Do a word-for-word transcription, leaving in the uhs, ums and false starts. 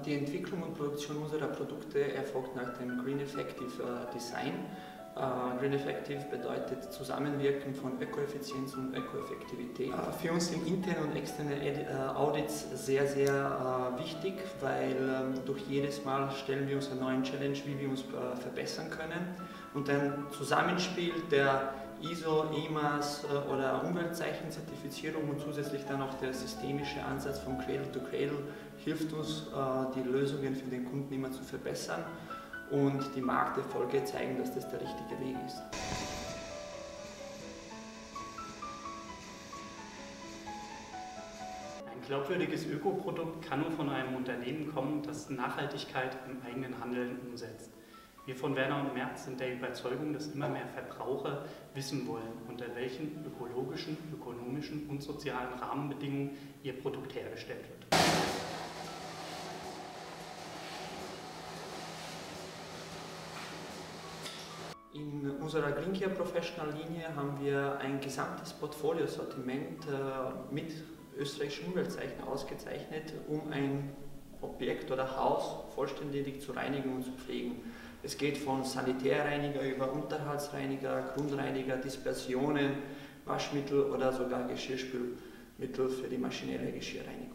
Die Entwicklung und Produktion unserer Produkte erfolgt nach dem Green Effective Design. Green Effective bedeutet Zusammenwirken von Ökoeffizienz und Ökoeffektivität. Für uns sind interne und externe Audits sehr, sehr wichtig, weil durch jedes Mal stellen wir uns eine neue Challenge, wie wir uns verbessern können. Und ein Zusammenspiel der I S O, E M A S oder Umweltzeichen-Zertifizierung und zusätzlich dann auch der systemische Ansatz vom Cradle to Cradle hilft uns, die Lösungen für den Kunden immer zu verbessern. Und die Markterfolge zeigen, dass das der richtige Weg ist. Ein glaubwürdiges Ökoprodukt kann nur von einem Unternehmen kommen, das Nachhaltigkeit im eigenen Handeln umsetzt. Wir von Werner und Merz sind der Überzeugung, dass immer mehr Verbraucher wissen wollen, unter welchen ökologischen, ökonomischen und sozialen Rahmenbedingungen ihr Produkt hergestellt wird. In unserer Green Care Professional Linie haben wir ein gesamtes Portfoliosortiment äh, mit österreichischen Umweltzeichen ausgezeichnet, um ein Objekt oder Haus vollständig zu reinigen und zu pflegen. Es geht von Sanitärreiniger über Unterhaltsreiniger, Grundreiniger, Dispersionen, Waschmittel oder sogar Geschirrspülmittel für die maschinelle Geschirrreinigung.